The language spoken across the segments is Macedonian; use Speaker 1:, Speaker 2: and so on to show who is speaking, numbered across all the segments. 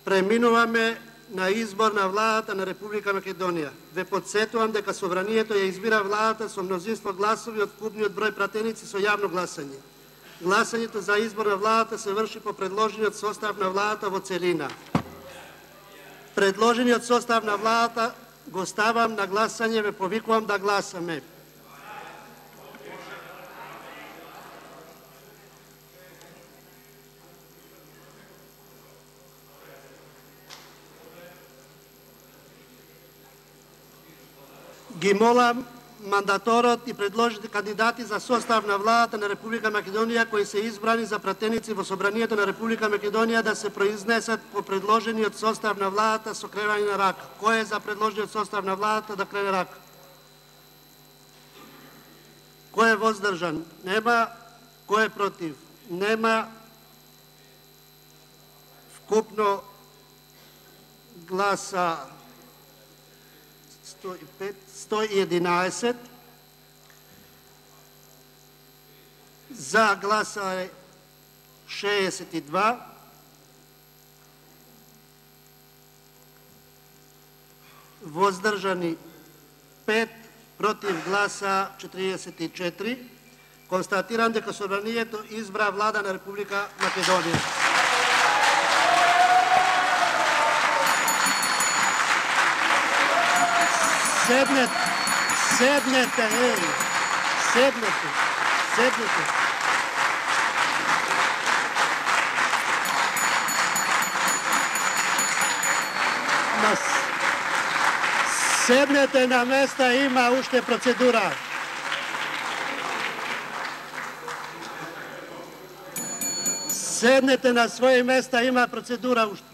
Speaker 1: Преминуваме на избор на владата на Република Македонија. Ве подсетувам дека собранието ја избира владата со мнозинство гласови од купниот број пратеници со јавно гласање. Гласањето за избор на владата се врши по предложениот состав на владата во целина. Предложениот состав на владата го ставам на гласање, ве повикувам да гласаме. Ги молам мандаторот и предложите кандидати за состав на владата на Република Македонија кои се избрани за пратеници во собранието на Република Македонија да се произнесат по предложениот состав на владата со кревање на рака. Кој е за предложениот состав на владата да крене рака? Кој е воздржан? Нема. Кој е против? Нема. Вкупно гласа 111, за гласа 62, воздржани 5, против гласа 44. Констатирам дека собранието избра влада на Република Македонија. Седнете, седнете. Седнете на места, има уште процедура. Седнете на своји места, има процедура уште.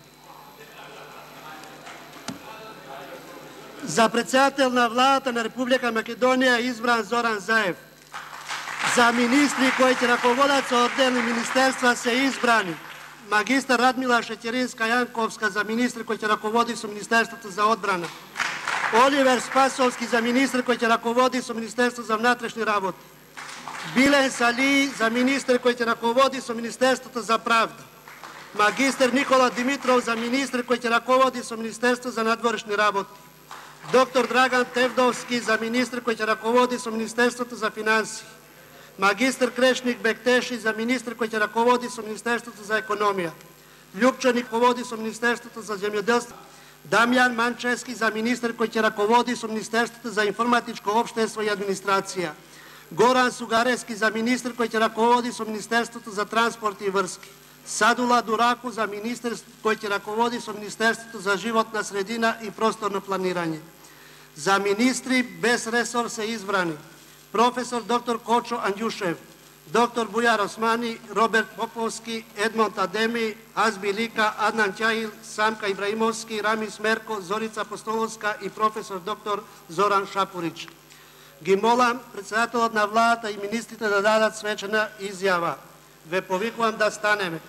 Speaker 1: За председател на владата на Република Македонија е избран Зоран Заев. За министри кои ќе раководат со одделни министерства се избрани магистар Радмила Шеќеринска-Јанковска за министри кој ќе раководи со Министерството за одбрана, Оливер Спасовски за министри кој ќе раководи со Министерството за внатрешни работи, Билен Сали за министри кој ќе раководи со Министерството за правда, магистар Никола Димитров за министри кој ќе раководи со Министерството за надворешни работи, доктор Драган Тевдовски за министр кој ќе раководи со Министерството за финансии, магистр Крешник Бектеши за министр кој ќе раководи со Министерството за економија, Љупчо Ниководи со Министерството за земјоделство, Дамјан Манчевски за министр кој ќе раководи со Министерството за информатичко општество и администрација, Горан Сугарески за министр кој ќе раководи со Министерството за транспорт и врски, Садула Дураку за министр кој ќе раководи со Министерството за животна средина и просторно планирање. За министри без ресор се избрани професор доктор Кочо Анѓушев, доктор Бујар Османи, Роберт Поповски, Едмонд Адеми, Азби Лика, Аднан Ќаил, Самка Ибраимовски, Рамис Мерко, Зорица Апостоловска и професор доктор Зоран Шапурич. Ги молам председателот на владата и министрите да дадат свечена изјава. Ве повикувам да станеме.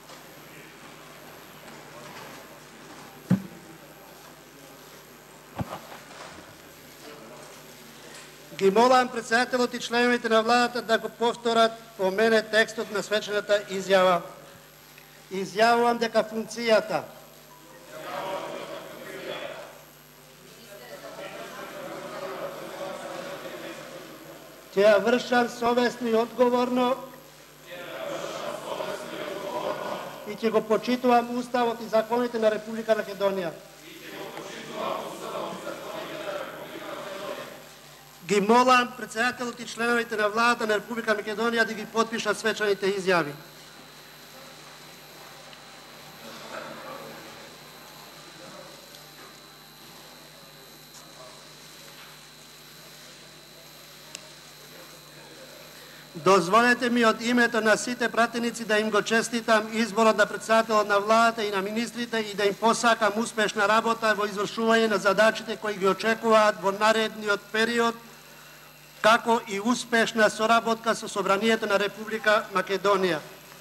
Speaker 1: Ги молам председателот и членовите на владата да го повторат по мене текстот на свечената изјава. Изјавувам дека функцијата ќе ја вршам совесно и одговорно и ќе го почитувам Уставот и законите на Република Македонија. Ги молам председателот и членовите на владата на Република Македонија да ги потпишат свечените изјави. Дозволете ми од името на сите пратеници да им го честитам изборот на председателот на владата и на министрите и да им посакам успешна работа во извршување на задачите кои ги очекуваат во наредниот период, како и успешна соработка со Собранието на Република Македонија.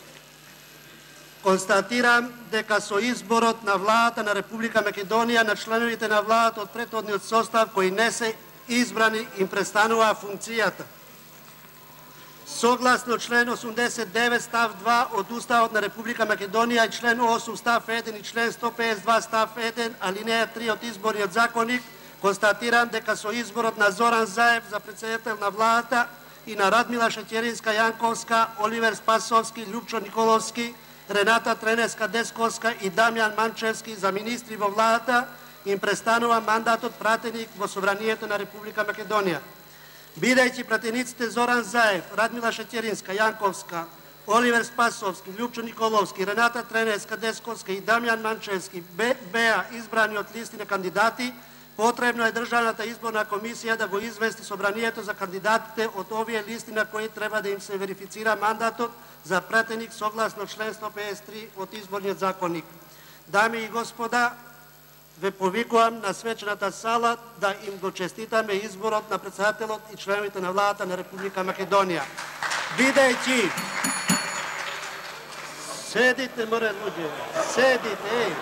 Speaker 1: Констатирам дека со изборот на владата на Република Македонија на членовите на владата од претходниот состав кои не се избрани им престанува функцијата. Согласно член 89 став 2 од Уставот на Република Македонија и член 8 став 1 и член 152 став 1, алинеја 3 од Изборниот законник, констатирам дека со изборот на Зоран Заев за претседател на владата и на Радмила Шеќеринска-Јанковска, Оливер Спасовски, Љупчо Николовски, Рената Тренеска-Десковска и Дамјан Манчевски за министри во владата, им престанува мандатот пратеник во Собранието на Република Македонија. Бидејќи пратениците Зоран Заев, Радмила Шеќеринска-Јанковска, Оливер Спасовски, Љупчо Николовски, Рената Тренеска-Десковска и Дамјан Манчевски беа избрани од листи на кандидати, потребно е Државната изборна комисија да го извести Собранието за кандидатите од овие листи на кои треба да им се верифицира мандатот за пратеник согласно член 153 од Изборниот законник. Дами и господа, ве повикувам на свечената сала да им го честитаме изборот на претседателот и членовите на владата на Република Македонија. Бидејќи седите, море луѓе, седите,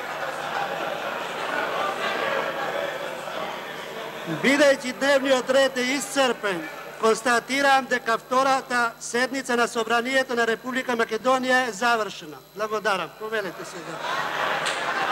Speaker 1: Бидејќи дневниот ред е исцрпен, констатирам дека втората седница на Собранието на Република Македонија е завршена. Благодарам. Повелете се.